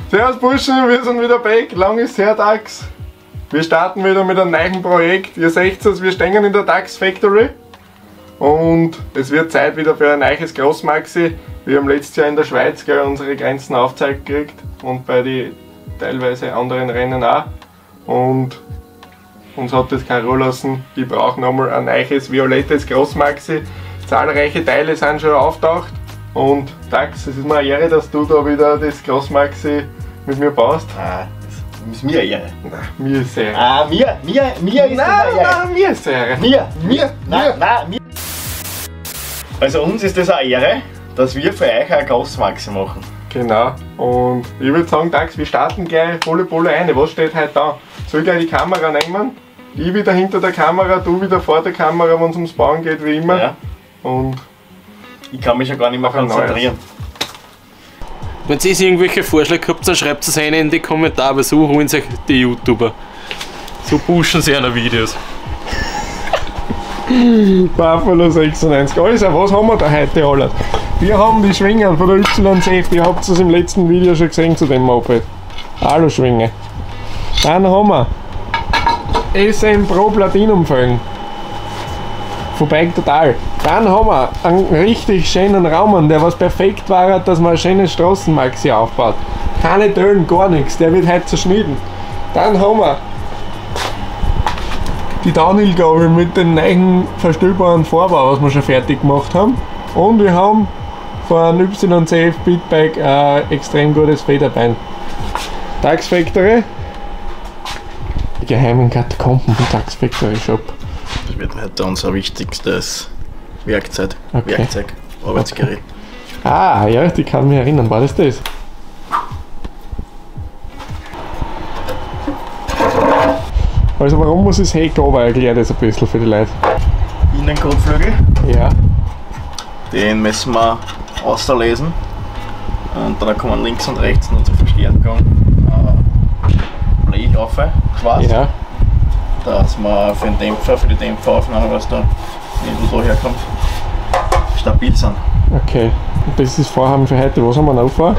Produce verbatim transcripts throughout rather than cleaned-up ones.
Servus Burschen, wir sind wieder back, lang ist her Dax. Wir starten wieder mit einem neuen Projekt. Ihr seht es, wir stehen in der Dax Factory. Und es wird Zeit wieder für ein neues Grossmaxi. Wir haben letztes Jahr in der Schweiz gell, unsere Grenzen aufgezeigt gekriegt und bei den teilweise anderen Rennen auch. Und uns hat das keine Ruhe lassen. Ich brauche nochmal ein neues violettes Grossmaxi. Zahlreiche Teile sind schon auftaucht. Und Dax, es ist mir eine Ehre, dass du da wieder das Grossmaxi mit mir baust. Ah, das ist mir eine Ehre. Nein, mir ist Ehre. Ah, mir, mir, mir ist Nein, eine Ehre. nein, mir ist Ehre. Mir, mir, nein, nein, mir. Also uns ist das eine Ehre, dass wir für euch ein Grossmaxi machen. Genau. Und ich würde sagen, Dax, wir starten gleich volle Pulle ein. Was steht heute da? Soll ich gleich die Kamera nehmen? Ich wieder hinter der Kamera, du wieder vor der Kamera, wenn es ums Bauen geht, wie immer. Ja. Und ich kann mich schon gar nicht mehr konzentrieren. Wenn ihr irgendwelche Vorschläge habt, dann schreibt es rein in die Kommentare, weil so holen sich die YouTuber. So pushen sie ihre Videos. Buffalo sechsundneunzig. Also, was haben wir da heute alles? Wir haben die Schwingen von der Y C F, ihr habt es im letzten Video schon gesehen zu dem Moped. Alu-Schwinge. Dann haben wir S M Pro Platinum Felgen. Von Bike Total. Dann haben wir einen richtig schönen Raum, der was perfekt war, dass man ein schönes Straßenmaxi aufbaut. Keine Döllen, gar nichts, der wird heute zerschnitten. Dann haben wir die Downhill-Gabel mit den neuen verstellbaren Vorbau, was wir schon fertig gemacht haben. Und wir haben von Y C F Beatbike ein extrem gutes Federbein. Dax Factory. Die geheimen Katakomben vom Dax Factory Shop. Das wird heute unser wichtigstes Werkzeug, Okay. Werkzeug, Arbeitsgerät. Okay. Ah, ja, ich kann mich erinnern, war das das? Also warum muss das Heck runter? Erklär das ein bisschen für die Leute. Innenkotflügel, Ja. den müssen wir auslesen. Und dann kommen links und rechts noch zur Verstärkung äh, Blech rauf, schwarz. Ja. Dass man für den Dämpfer, für die Dämpferaufnahme, was da irgendwo da herkommt, stabil sind. Okay. Und das ist das Vorhaben für heute. Was haben wir noch vor?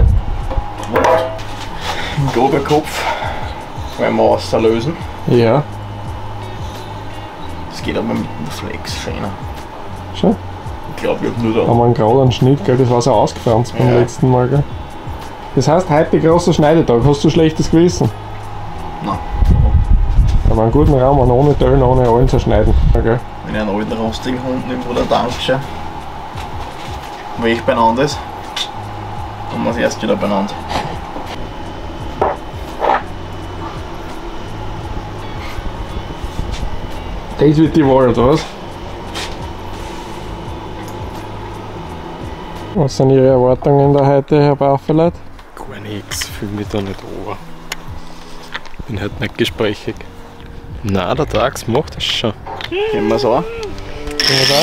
Den Gabelkopf wollen wir auslösen. Ja. Das geht aber mit dem Flex schöner. Schon? Ich glaube, ich habe nur da. Haben wir einen geraden Schnitt, gell? Das war so ausgefranst beim Ja. letzten Mal, gell? Das heißt, heute großer Schneidetag. Hast du schlechtes Gewissen? Nein. Aber einen guten Raum und ohne Döllen, ohne allen zerschneiden. Okay. Wenn ich einen alten rostigen Hund nehme, wo der Dankeschön weg beieinander ist, dann muss ich erst wieder beieinander. Das wird die Wahl, oder was? Was sind Ihre Erwartungen da heute, Herr Baufeleit? Gar nichts, fühle mich da nicht over. Bin halt nicht gesprächig. Na, der Dax macht das schon. Gehen wir so an. Oder?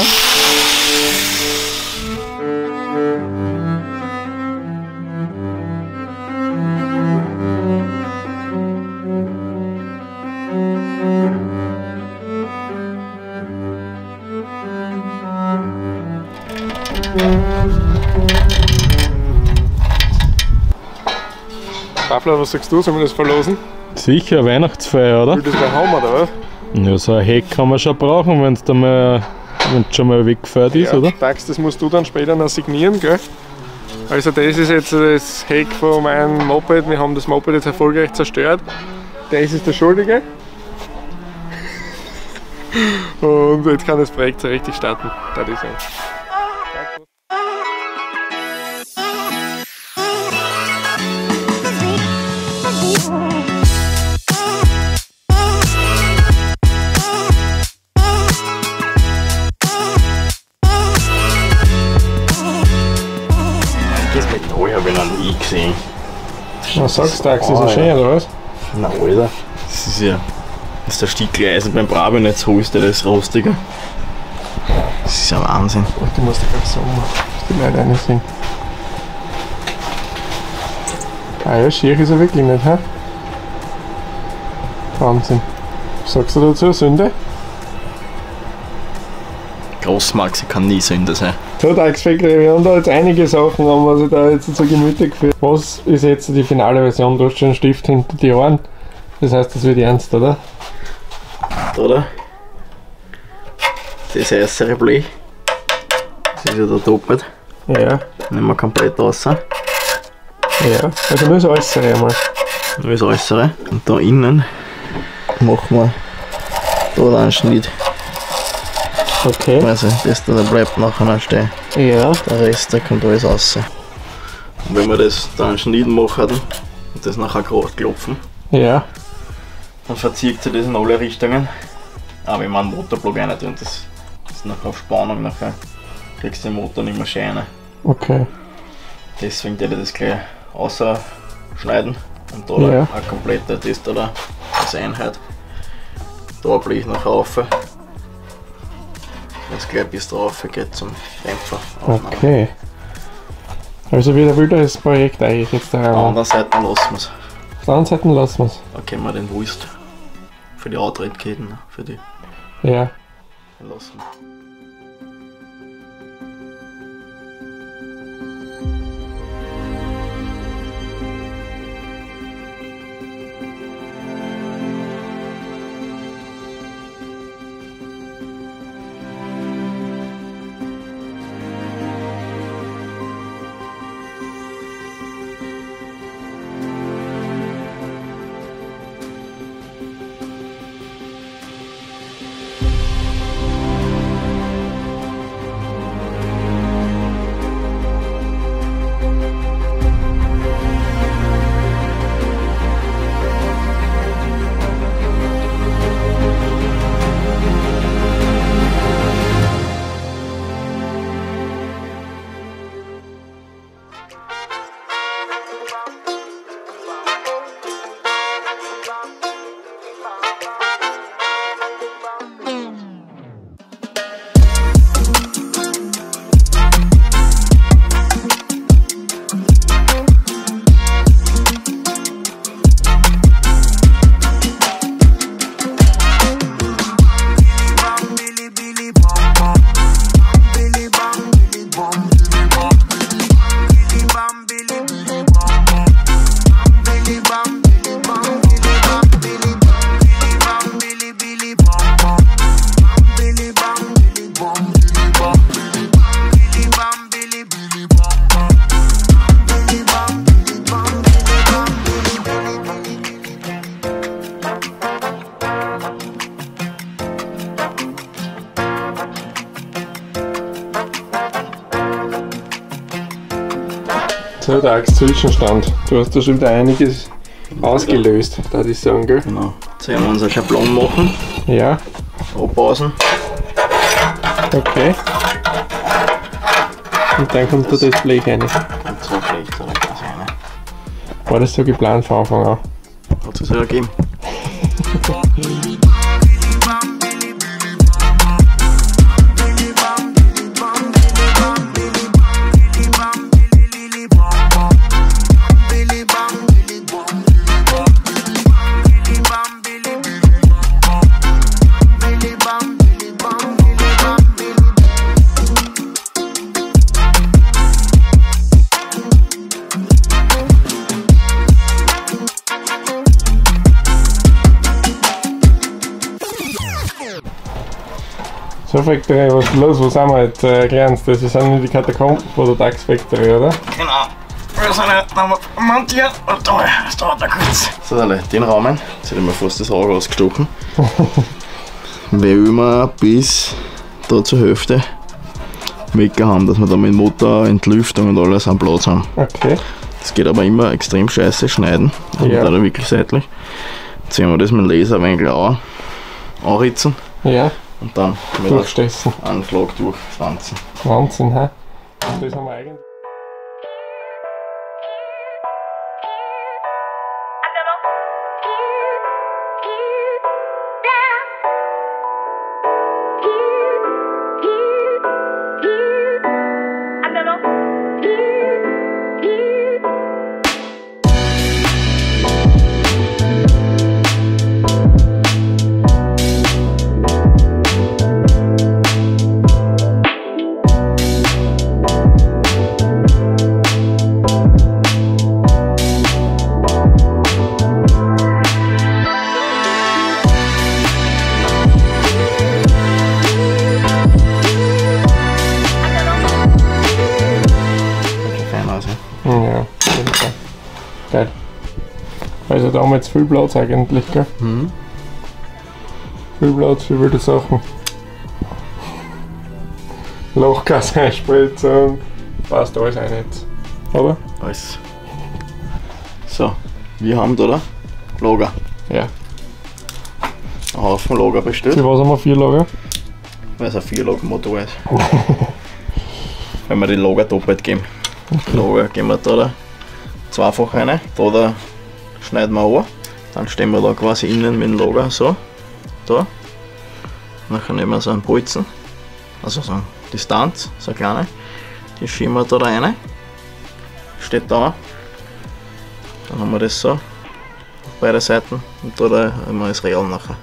Buffalo, was sagst du? Sollen wir das verlosen? Sicher, Weihnachtsfeier, oder? Das war Hammer, oder was? Ja, so ein Heck kann man schon brauchen, wenn es da mal, wenn's schon mal weggefährt ist, Ja, oder? Dax, das musst du dann später noch signieren, gell? Also das ist jetzt das Heck von meinem Moped. Wir haben das Moped jetzt erfolgreich zerstört. Das ist der Schuldige. Und jetzt kann das Projekt so richtig starten. Das ist es. Das Metall habe ich noch nie gesehen. Was sagst du, Dax? Ist das schön, oder was? Na, Alter. Das ist ja. Das ist der Stickeleisen beim Brabe nicht so ist, der das Rostige. Das ist ja Wahnsinn. Du musst dich gerade so um, dass die Leute eine sehen. Ah ja, schier ist er wirklich nicht, hä? Wahnsinn. Was sagst du dazu? Sünde? Grossmaxi kann nie Sünde sein. So, Dax Factory, wir haben da jetzt einige Sachen, haben wir sich da jetzt so gemütlich geführt. Was ist jetzt die finale Version? Du hast schon einen Stift hinter die Ohren. Das heißt, das wird ernst, oder? Oder? Das äußere Blech. Das ist ja da doppelt. Ja. Nehmen wir komplett raus. Ja, also nur das Äußere einmal. Nur das Äußere. Und da innen machen wir da einen Schnitt. Okay. Also das da bleibt nachher noch stehen. Ja. Der Rest der kommt alles raus. Und wenn wir das da einen Schnitt machen und das nachher gerade klopfen, Ja. dann verzieht sich das in alle Richtungen. Aber wenn man einen Motorblock rein tun, das ist nachher auf Spannung, nachher kriegst du den Motor nicht mehr schön rein. Okay. Deswegen werde ich das gleich ausschneiden und da Ja. eine komplette, das da als Einheit. Da bleibe ich nachher rauf. Das gleich bis drauf geht zum Dämpfer. Okay. Also wieder ein wildes Projekt eigentlich jetzt da. Auf der Auf anderen Seite lassen wir es. der anderen Seite lassen wir es. Da können wir den Wulst für die Outred-Ketten, für die Ja. lassen. So, der Axt-Zwischenstand. Du hast da schon wieder einiges ausgelöst, da ich sagen, gell? Genau. Jetzt werden wir unsere Schablon machen, Ja, abpausen. okay. Und dann kommt da das Blech rein. Und so schlecht oder ganz eine. War das so geplant von Anfang an? Hat es ja ergeben. So, Factory, was ist los? Wo sind wir jetzt? Äh, Erklären Sie das. Wir sind in die Katakomben von der Dax Factory, oder? Genau. Wir sind jetzt nochmal montiert und da, das dauert noch kurz. So, den Rahmen, jetzt hätte ich mir fast das Auge ausgestochen. Weil wir bis da zur Hälfte weg haben, dass wir da mit Motor, Entlüftung und alles am Platz haben. Okay. Das geht aber immer extrem scheiße schneiden, also Ja. da wirklich seitlich. Jetzt sehen wir das mit dem Laser ein wenig auch anritzen Ja, und dann mit durchstechen. einem Schlag durchstanzen. Wahnsinn, hä? Das haben wir eigentlich. Geil. Also da haben wir jetzt viel Platz eigentlich, gell? Mhm. Viel Platz für wilde Sachen. Lochgas einspritzen. Passt alles rein jetzt. Oder? Alles. So, wir haben da, da Lager. Ja. Ein Haufen Lager bestellt. Für was haben wir vier Lager? Weil es ein Vier-Lager-Motor ist. Wenn wir die Lager doppelt geben. Okay. Lager geben wir da, da zweifach rein. Da, da schneiden wir an. Dann stehen wir da quasi innen mit dem Lager so. Da. Nachher nehmen wir so einen Bolzen. Also so eine Distanz, so eine kleine. Die schieben wir da rein. Steht da. Dann haben wir das so auf beide Seiten und da, da haben wir das Real nachher.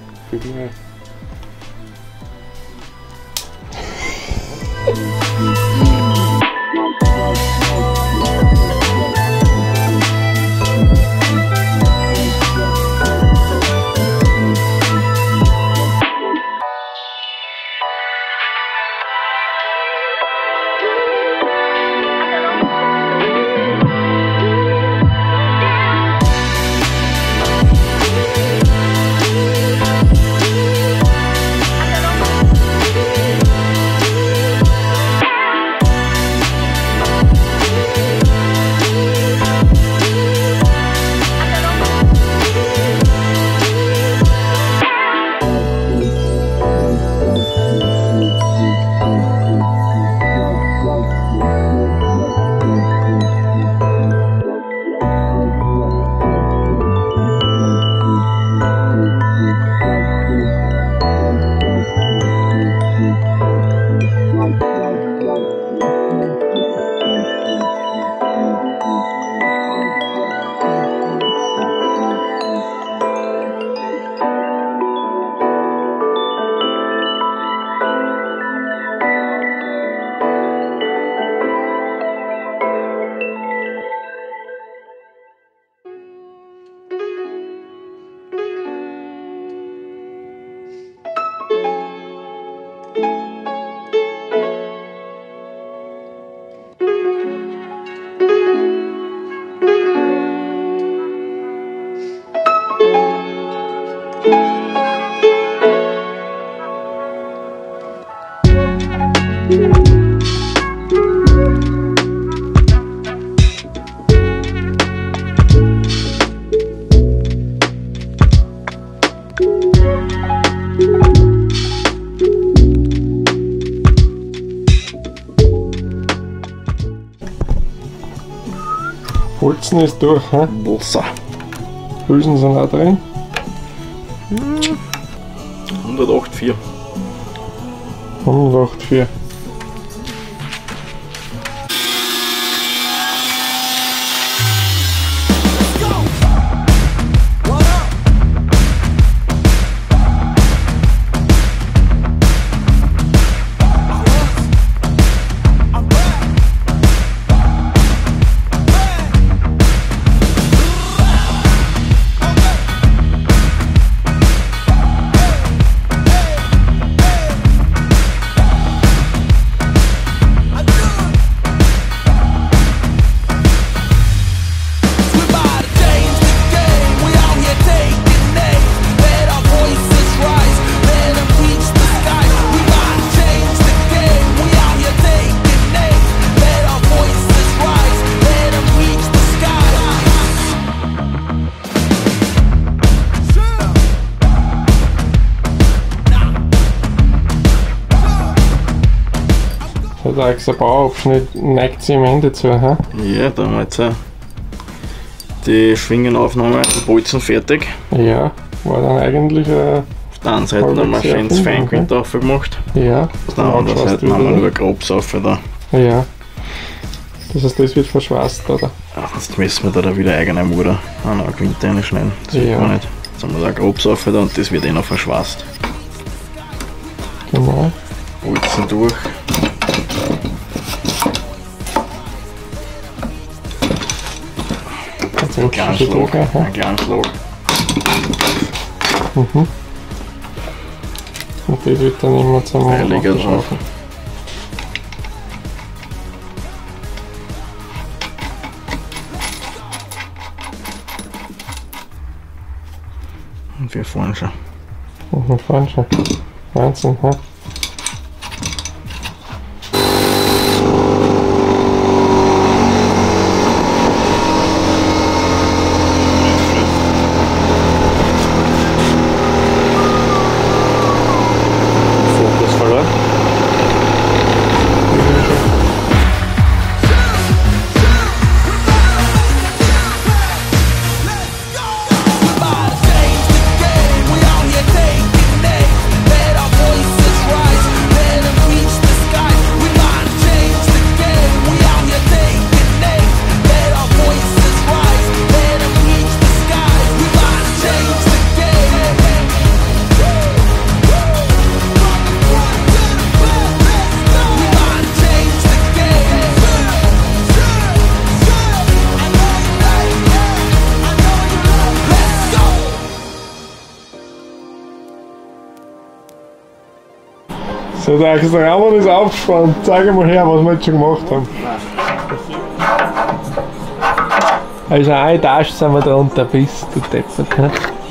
Bolzen ist durch, hä? Wasser. Hülsen sind auch drin. hundertachtundsechzig. hundertachtundsechzig. Der extra Bauabschnitt neigt sich am Ende zu, hä? Ja, da haben wir jetzt äh, die Schwingenaufnahme, die Bolzen fertig. Ja, war dann eigentlich äh, auf der einen Seite haben wir schön das Feinquint okay. aufgemacht. Ja. Auf der anderen Seite haben wir nur Grobs auf da. Ja. Das heißt, das wird verschweißt, oder? Ja, jetzt müssen wir da wieder eigene Mutter an eine Quinte reinschneiden. Das wird Ja. gar nicht. Jetzt haben wir da Grobs auf da und das wird eh noch verschweißt. Genau. Bolzen durch. Ein kleines Schlag, ein kleines Schlag. Mhm. Und die wird dann immer zum Heiliger drauf. Und wir fahren schon. Wir fahren schon. Wahnsinn, ha? Fokus verloren. So, der Rahmen ist aufgespannt. Zeig mal her, was wir jetzt schon gemacht haben. Also eine Etage sind wir da unter bis, du Deppert.